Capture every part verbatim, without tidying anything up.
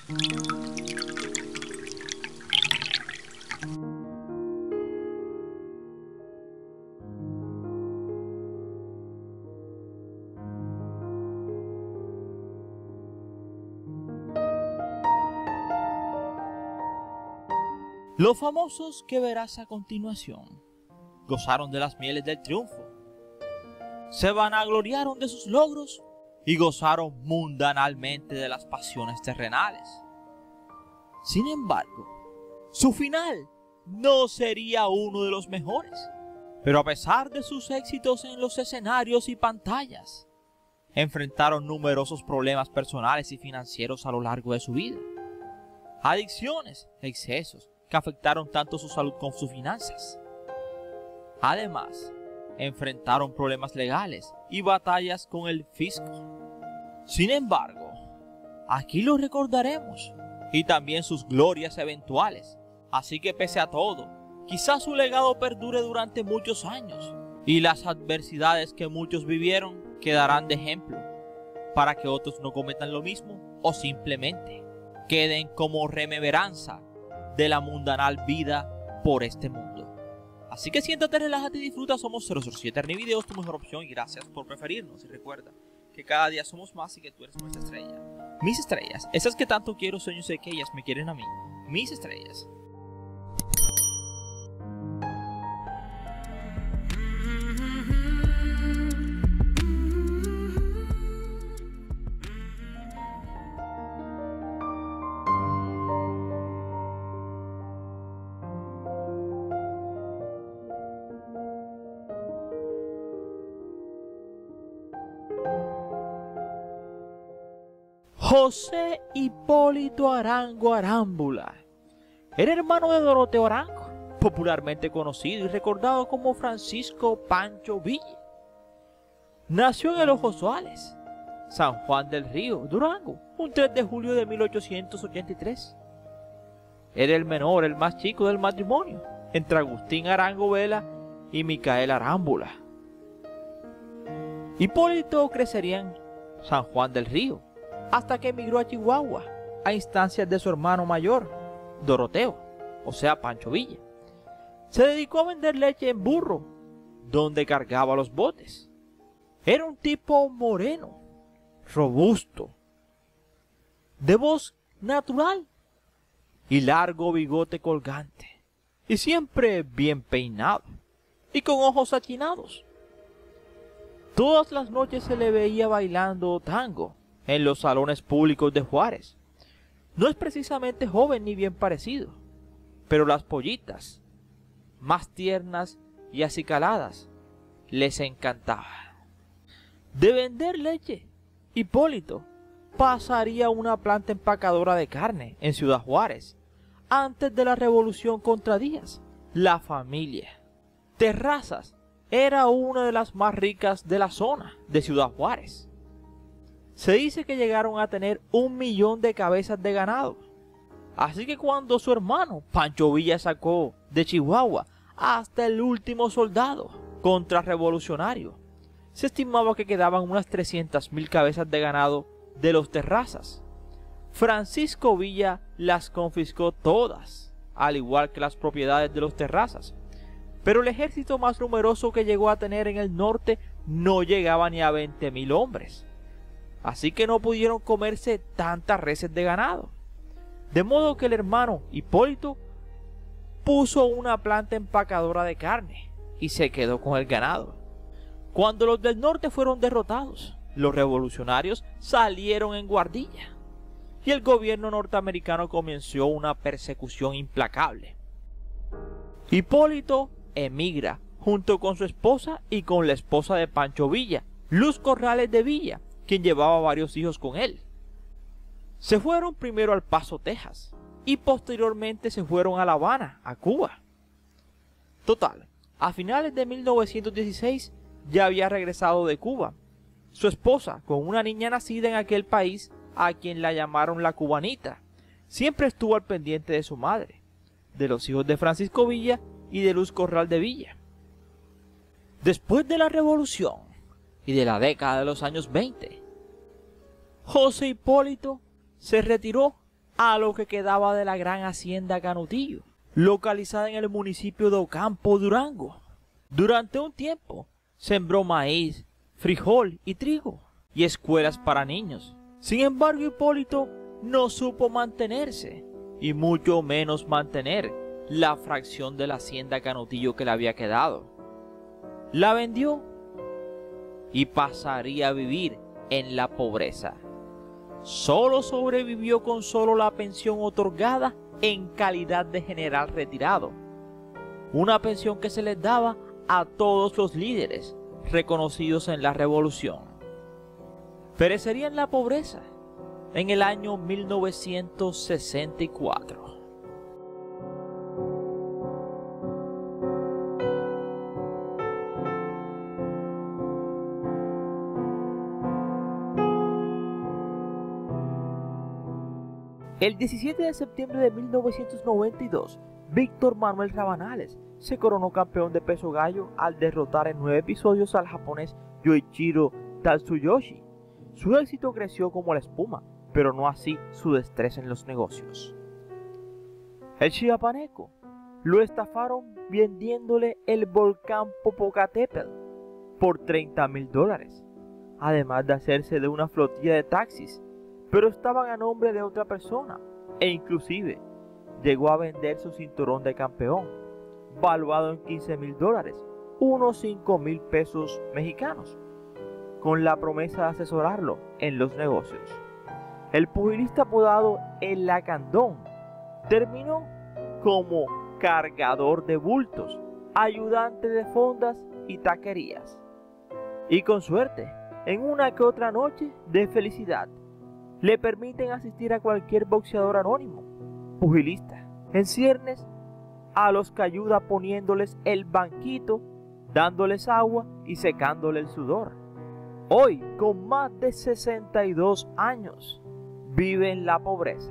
Los famosos que verás a continuación gozaron de las mieles del triunfo, se vanagloriaron de sus logros y gozaron mundanalmente de las pasiones terrenales. Sin embargo, su final no sería uno de los mejores, pero a pesar de sus éxitos en los escenarios y pantallas, enfrentaron numerosos problemas personales y financieros a lo largo de su vida. Adicciones, excesos, que afectaron tanto su salud como sus finanzas. Además, enfrentaron problemas legales y batallas con el fisco. Sin embargo, aquí lo recordaremos, y también sus glorias eventuales. Así que pese a todo, quizás su legado perdure durante muchos años, y las adversidades que muchos vivieron quedarán de ejemplo, para que otros no cometan lo mismo, o simplemente queden como remembranza de la mundanal vida por este mundo. Así que siéntate, relájate y disfruta. Somos cero cero siete Arnivideos, tu mejor opción, y gracias por preferirnos. Y recuerda que cada día somos más y que tú eres nuestra estrella. Mis estrellas, esas que tanto quiero, sueño, sé que ellas me quieren a mí. Mis estrellas. José Hipólito Arango Arámbula era hermano de Doroteo Arango, popularmente conocido y recordado como Francisco Pancho Villa. Nació en el Ojos Suárez, San Juan del Río, Durango, un tres de julio de mil ochocientos ochenta y tres. Era el menor, el más chico del matrimonio, entre Agustín Arango Vela y Micaela Arámbula. Hipólito crecería en San Juan del Río, hasta que emigró a Chihuahua, a instancias de su hermano mayor, Doroteo, o sea Pancho Villa. Se dedicó a vender leche en burro, donde cargaba los botes. Era un tipo moreno, robusto, de voz natural y largo bigote colgante, y siempre bien peinado y con ojos achinados. Todas las noches se le veía bailando tango en los salones públicos de Juárez. No es precisamente joven ni bien parecido, pero las pollitas, más tiernas y acicaladas, les encantaba. De vender leche, Hipólito pasaría a una planta empacadora de carne en Ciudad Juárez, antes de la revolución contra Díaz. La familia Terrazas era una de las más ricas de la zona de Ciudad Juárez. Se dice que llegaron a tener un millón de cabezas de ganado. Así que cuando su hermano Pancho Villa sacó de Chihuahua hasta el último soldado contrarrevolucionario, se estimaba que quedaban unas trescientas mil cabezas de ganado de los Terrazas. Francisco Villa las confiscó todas, al igual que las propiedades de los Terrazas. Pero el ejército más numeroso que llegó a tener en el norte no llegaba ni a veinte mil hombres. Así que no pudieron comerse tantas reses de ganado. De modo que el hermano Hipólito puso una planta empacadora de carne y se quedó con el ganado. Cuando los del norte fueron derrotados, los revolucionarios salieron en guardilla y el gobierno norteamericano comenzó una persecución implacable. Hipólito emigra junto con su esposa y con la esposa de Pancho Villa, Luz Corrales de Villa, quien llevaba varios hijos con él. Se fueron primero al Paso, Texas, y posteriormente se fueron a La Habana, a Cuba. Total, a finales de mil novecientos dieciséis ya había regresado de Cuba. Su esposa, con una niña nacida en aquel país, a quien la llamaron la cubanita, siempre estuvo al pendiente de su madre, de los hijos de Francisco Villa y de Luz Corral de Villa. Después de la revolución y de la década de los años veinte, José Hipólito se retiró a lo que quedaba de la gran hacienda Canutillo, localizada en el municipio de Ocampo, Durango. Durante un tiempo sembró maíz, frijol y trigo, y escuelas para niños. Sin embargo, Hipólito no supo mantenerse, y mucho menos mantener la fracción de la hacienda Canutillo que le había quedado. La vendió y pasaría a vivir en la pobreza. Solo sobrevivió con solo la pensión otorgada en calidad de general retirado, una pensión que se les daba a todos los líderes reconocidos en la revolución. Perecería en la pobreza en el año mil novecientos sesenta y cuatro. El diecisiete de septiembre de mil novecientos noventa y dos, Víctor Manuel Rabanales se coronó campeón de peso gallo al derrotar en nueve episodios al japonés Yoichiro Tatsuyoshi. Su éxito creció como la espuma, pero no así su destreza en los negocios. El chiapaneco lo estafaron vendiéndole el volcán Popocatépetl por treinta mil dólares, además de hacerse de una flotilla de taxis, pero estaban a nombre de otra persona, e inclusive llegó a vender su cinturón de campeón, valuado en quince mil dólares, unos cinco mil pesos mexicanos, con la promesa de asesorarlo en los negocios. El pugilista apodado El Lacandón terminó como cargador de bultos, ayudante de fondas y taquerías, y con suerte, en una que otra noche de felicidad, le permiten asistir a cualquier boxeador anónimo, pugilista, en ciernes, a los que ayuda poniéndoles el banquito, dándoles agua y secándole el sudor. Hoy, con más de sesenta y dos años, vive en la pobreza.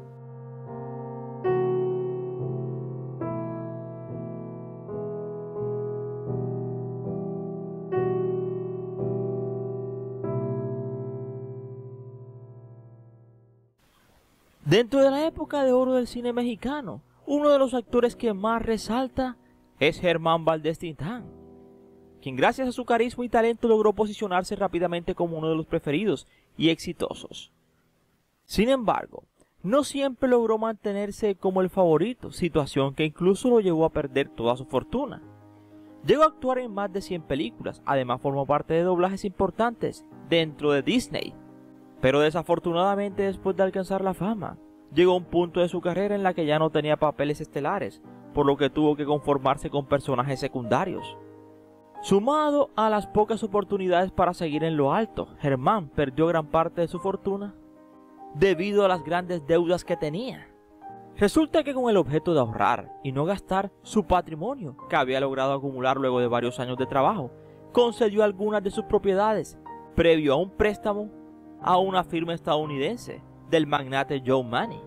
Dentro de la época de oro del cine mexicano, uno de los actores que más resalta es Germán Valdés Tintán, quien gracias a su carisma y talento logró posicionarse rápidamente como uno de los preferidos y exitosos. Sin embargo, no siempre logró mantenerse como el favorito, situación que incluso lo llevó a perder toda su fortuna. Llegó a actuar en más de cien películas, además formó parte de doblajes importantes dentro de Disney. Pero desafortunadamente, después de alcanzar la fama, llegó a un punto de su carrera en la que ya no tenía papeles estelares, por lo que tuvo que conformarse con personajes secundarios. Sumado a las pocas oportunidades para seguir en lo alto, Germán perdió gran parte de su fortuna debido a las grandes deudas que tenía. Resulta que con el objeto de ahorrar y no gastar su patrimonio, que había logrado acumular luego de varios años de trabajo, concedió algunas de sus propiedades, previo a un préstamo a una firma estadounidense del magnate Joe Manny.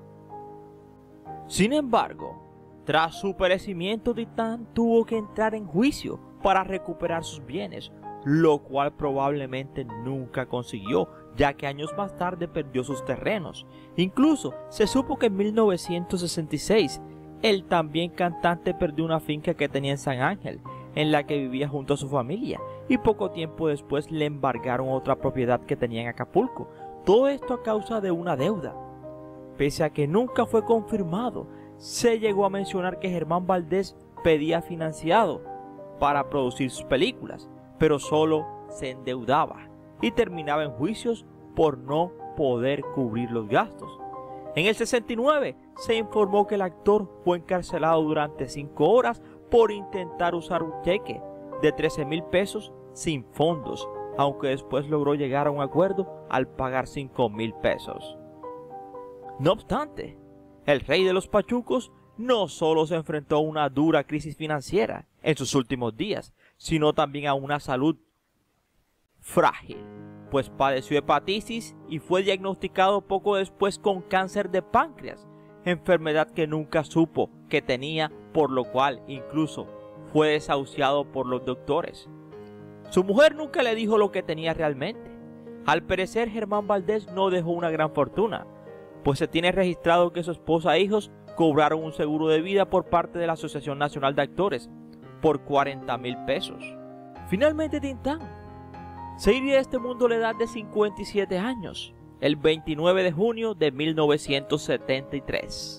Sin embargo, tras su perecimiento, Tintán tuvo que entrar en juicio para recuperar sus bienes, lo cual probablemente nunca consiguió, ya que años más tarde perdió sus terrenos. Incluso se supo que en mil novecientos sesenta y seis el también cantante perdió una finca que tenía en San Ángel, en la que vivía junto a su familia, y poco tiempo después le embargaron otra propiedad que tenía en Acapulco. Todo esto a causa de una deuda. Pese a que nunca fue confirmado, se llegó a mencionar que Germán Valdés pedía financiado para producir sus películas, pero solo se endeudaba y terminaba en juicios por no poder cubrir los gastos. En el sesenta y nueve se informó que el actor fue encarcelado durante cinco horas por intentar usar un cheque de trece mil pesos sin fondos, aunque después logró llegar a un acuerdo al pagar cinco mil pesos. No obstante, el rey de los pachucos no solo se enfrentó a una dura crisis financiera en sus últimos días, sino también a una salud frágil, pues padeció hepatitis y fue diagnosticado poco después con cáncer de páncreas, enfermedad que nunca supo que tenía, por lo cual incluso fue desahuciado por los doctores. Su mujer nunca le dijo lo que tenía realmente. Al perecer, Germán Valdés no dejó una gran fortuna, pues se tiene registrado que su esposa e hijos cobraron un seguro de vida por parte de la Asociación Nacional de Actores por cuarenta mil pesos. Finalmente Tintán se iría de este mundo a la edad de cincuenta y siete años, el veintinueve de junio de mil novecientos setenta y tres.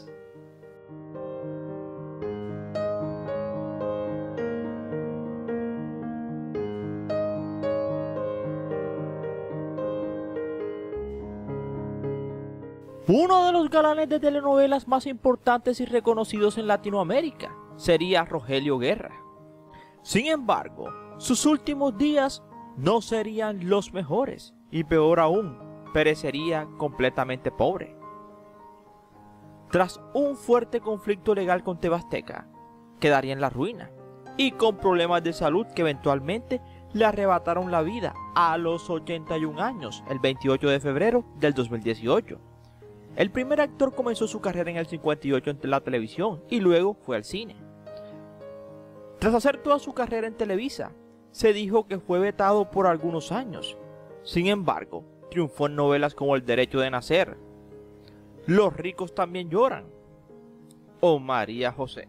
Uno de los galanes de telenovelas más importantes y reconocidos en Latinoamérica sería Rogelio Guerra. Sin embargo, sus últimos días no serían los mejores y peor aún, perecería completamente pobre. Tras un fuerte conflicto legal con T V Azteca, quedaría en la ruina y con problemas de salud que eventualmente le arrebataron la vida a los ochenta y un años, el veintiocho de febrero del dos mil dieciocho. El primer actor comenzó su carrera en el cincuenta y ocho en la televisión y luego fue al cine. Tras hacer toda su carrera en Televisa, se dijo que fue vetado por algunos años. Sin embargo, triunfó en novelas como El Derecho de Nacer, Los ricos también lloran o María José.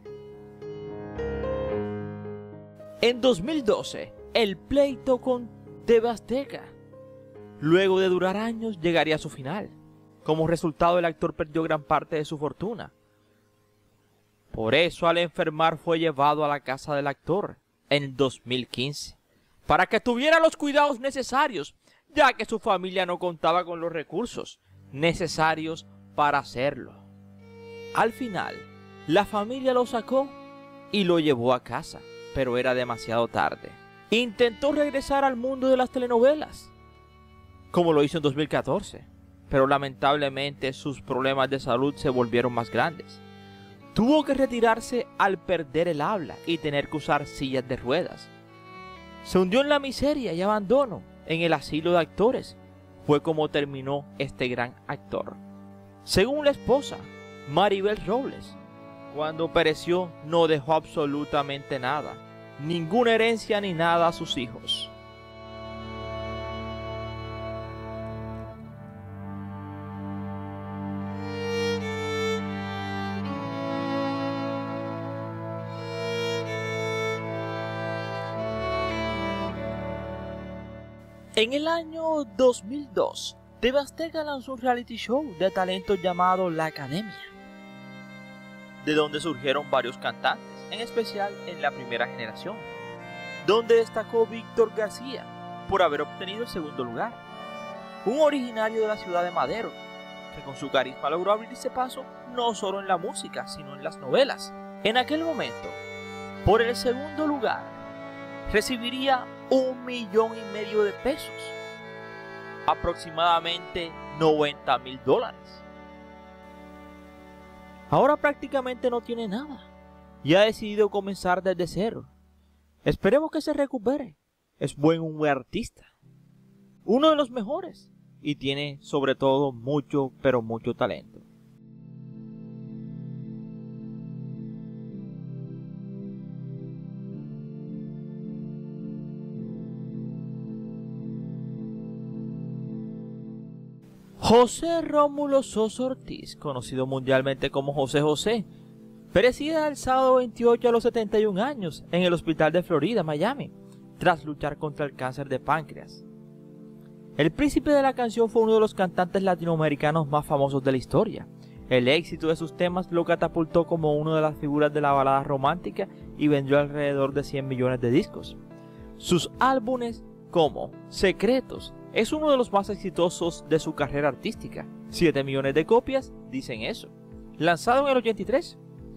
En dos mil doce, el pleito con T V Azteca, luego de durar años, llegaría a su final. Como resultado, el actor perdió gran parte de su fortuna. Por eso, al enfermar, fue llevado a la casa del actor en dos mil quince, para que tuviera los cuidados necesarios, ya que su familia no contaba con los recursos necesarios para hacerlo. Al final, la familia lo sacó y lo llevó a casa, pero era demasiado tarde. Intentó regresar al mundo de las telenovelas, como lo hizo en dos mil catorce. Pero lamentablemente sus problemas de salud se volvieron más grandes. Tuvo que retirarse al perder el habla y tener que usar sillas de ruedas. Se hundió en la miseria y abandono en el asilo de actores. Fue como terminó este gran actor. Según la esposa, Maribel Robles, cuando pereció no dejó absolutamente nada, ninguna herencia ni nada a sus hijos. En el año dos mil dos, T V Azteca lanzó un reality show de talentos llamado La Academia, de donde surgieron varios cantantes, en especial en la primera generación, donde destacó Víctor García por haber obtenido el segundo lugar, un originario de la ciudad de Madero, que con su carisma logró abrirse paso no solo en la música, sino en las novelas. En aquel momento, por el segundo lugar, recibiría un millón y medio de pesos, aproximadamente noventa mil dólares. Ahora prácticamente no tiene nada y ha decidido comenzar desde cero. Esperemos que se recupere. Es buen un buen artista, uno de los mejores, y tiene sobre todo mucho, pero mucho talento. José Rómulo Sosa Ortiz, conocido mundialmente como José José, perecía el sábado veintiocho a los setenta y un años en el hospital de Florida, Miami, tras luchar contra el cáncer de páncreas. El príncipe de la canción fue uno de los cantantes latinoamericanos más famosos de la historia. El éxito de sus temas lo catapultó como una de las figuras de la balada romántica y vendió alrededor de cien millones de discos. Sus álbumes como Secretos es uno de los más exitosos de su carrera artística. siete millones de copias dicen eso. Lanzado en el ochenta y tres.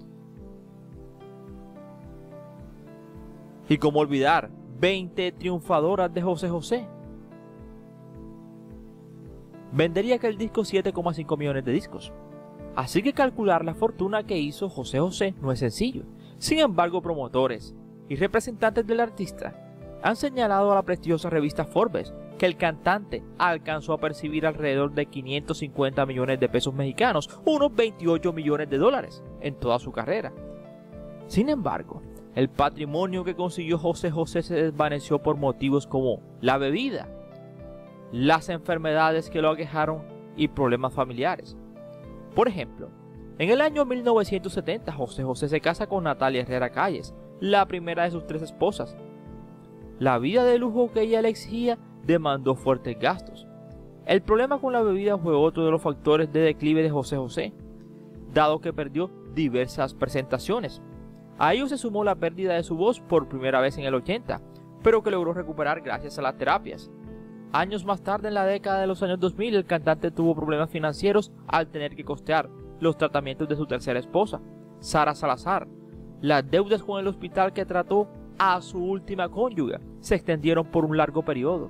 Y cómo olvidar, veinte triunfadoras de José José. Vendería aquel disco siete coma cinco millones de discos. Así que calcular la fortuna que hizo José José no es sencillo. Sin embargo, promotores y representantes del artista han señalado a la prestigiosa revista Forbes que el cantante alcanzó a percibir alrededor de quinientos cincuenta millones de pesos mexicanos, unos veintiocho millones de dólares, en toda su carrera. Sin embargo, el patrimonio que consiguió José José se desvaneció por motivos como la bebida, las enfermedades que lo aquejaron y problemas familiares. Por ejemplo, en el año mil novecientos setenta, José José se casa con Natalia Herrera Calles, la primera de sus tres esposas. La vida de lujo que ella le exigía demandó fuertes gastos. El problema con la bebida fue otro de los factores de declive de José José, dado que perdió diversas presentaciones. A ello se sumó la pérdida de su voz por primera vez en el ochenta, pero que logró recuperar gracias a las terapias. Años más tarde, en la década de los años dos mil, el cantante tuvo problemas financieros al tener que costear los tratamientos de su tercera esposa, Sara Salazar. Las deudas con el hospital que trató a su última cónyuge se extendieron por un largo periodo.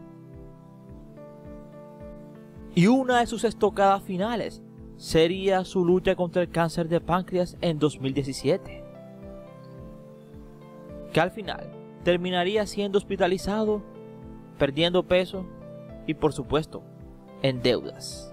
Y una de sus estocadas finales sería su lucha contra el cáncer de páncreas en dos mil diecisiete, que al final terminaría siendo hospitalizado, perdiendo peso y, por supuesto, en deudas.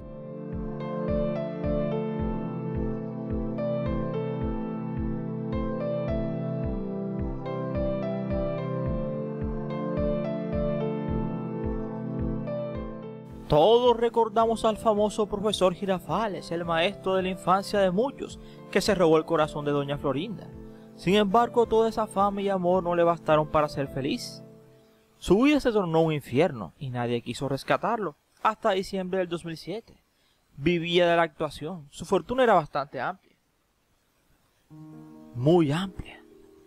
Todos recordamos al famoso profesor Girafales, el maestro de la infancia de muchos, que se robó el corazón de doña Florinda. Sin embargo, toda esa fama y amor no le bastaron para ser feliz. Su vida se tornó un infierno y nadie quiso rescatarlo hasta diciembre del dos mil siete. Vivía de la actuación, su fortuna era bastante amplia. Muy amplia.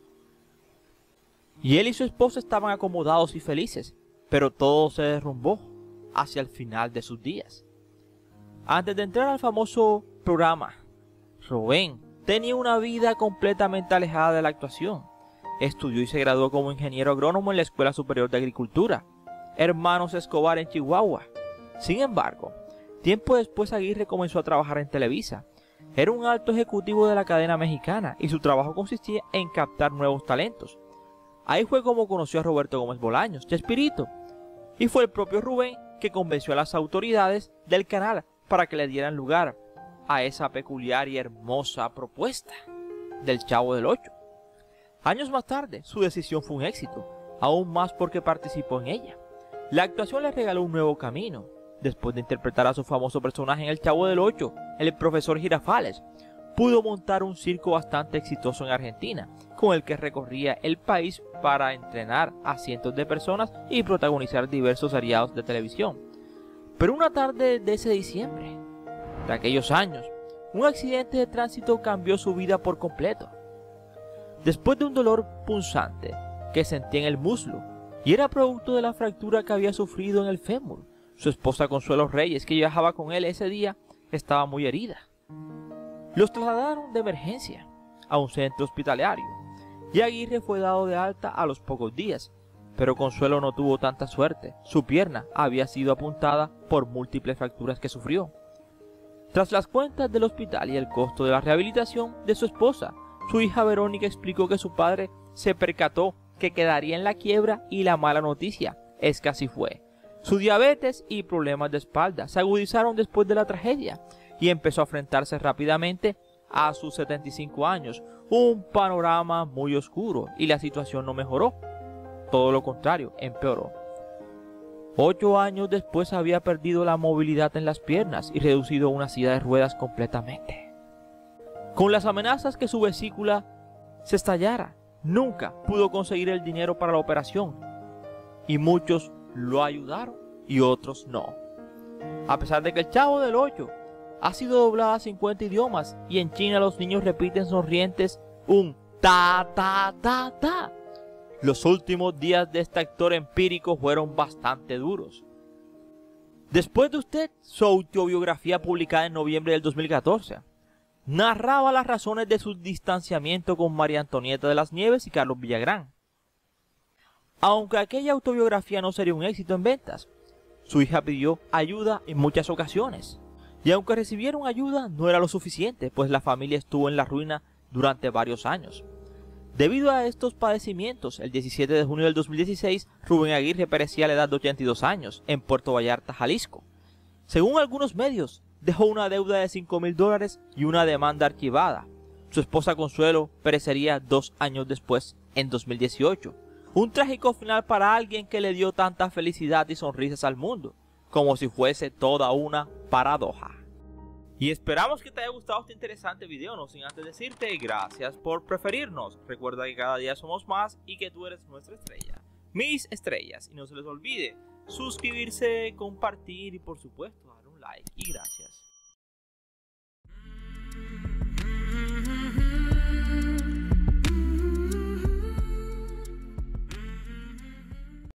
Y él y su esposa estaban acomodados y felices, pero todo se derrumbó hacia el final de sus días. Antes de entrar al famoso programa, Rubén tenía una vida completamente alejada de la actuación. Estudió y se graduó como ingeniero agrónomo en la Escuela Superior de Agricultura, Hermanos Escobar, en Chihuahua. Sin embargo, tiempo después Aguirre comenzó a trabajar en Televisa. Era un alto ejecutivo de la cadena mexicana y su trabajo consistía en captar nuevos talentos. Ahí fue como conoció a Roberto Gómez Bolaños, Chespirito, y fue el propio Rubén que convenció a las autoridades del canal para que le dieran lugar a esa peculiar y hermosa propuesta del Chavo del Ocho. Años más tarde, su decisión fue un éxito, aún más porque participó en ella. La actuación le regaló un nuevo camino. Después de interpretar a su famoso personaje en El Chavo del Ocho, el profesor Girafales, pudo montar un circo bastante exitoso en Argentina, con el que recorría el país para entrenar a cientos de personas y protagonizar diversos seriados de televisión. Pero una tarde de ese diciembre, de aquellos años, un accidente de tránsito cambió su vida por completo. Después de un dolor punzante que sentía en el muslo, y era producto de la fractura que había sufrido en el fémur, su esposa Consuelo Reyes, que viajaba con él ese día, estaba muy herida. Los trasladaron de emergencia a un centro hospitalario y Aguirre fue dado de alta a los pocos días, pero Consuelo no tuvo tanta suerte. Su pierna había sido apuntada por múltiples fracturas que sufrió. Tras las cuentas del hospital y el costo de la rehabilitación de su esposa, su hija Verónica explicó que su padre se percató que quedaría en la quiebra y la mala noticia es que así fue. Su diabetes y problemas de espalda se agudizaron después de la tragedia y empezó a enfrentarse rápidamente a sus setenta y cinco años, un panorama muy oscuro, y la situación no mejoró, todo lo contrario, empeoró. Ocho años después había perdido la movilidad en las piernas y reducido a una silla de ruedas completamente. Con las amenazas que su vesícula se estallara, nunca pudo conseguir el dinero para la operación, y muchos lo ayudaron y otros no. A pesar de que El Chavo del Ocho ha sido doblada a cincuenta idiomas y en China los niños repiten sonrientes un ta ta ta ta, los últimos días de este actor empírico fueron bastante duros. Después de usted, su autobiografía publicada en noviembre del dos mil catorce narraba las razones de su distanciamiento con María Antonieta de las Nieves y Carlos Villagrán. Aunque aquella autobiografía no sería un éxito en ventas, su hija pidió ayuda en muchas ocasiones. Y aunque recibieron ayuda, no era lo suficiente, pues la familia estuvo en la ruina durante varios años. Debido a estos padecimientos, el diecisiete de junio del dos mil dieciséis, Rubén Aguirre perecía a la edad de ochenta y dos años, en Puerto Vallarta, Jalisco. Según algunos medios, dejó una deuda de cinco mil dólares y una demanda archivada. Su esposa Consuelo perecería dos años después, en dos mil dieciocho. Un trágico final para alguien que le dio tanta felicidad y sonrisas al mundo, como si fuese toda una paradoja. Y esperamos que te haya gustado este interesante video, no sin antes decirte gracias por preferirnos. Recuerda que cada día somos más y que tú eres nuestra estrella, mis estrellas. Y no se les olvide suscribirse, compartir y por supuesto dar un like. Y gracias.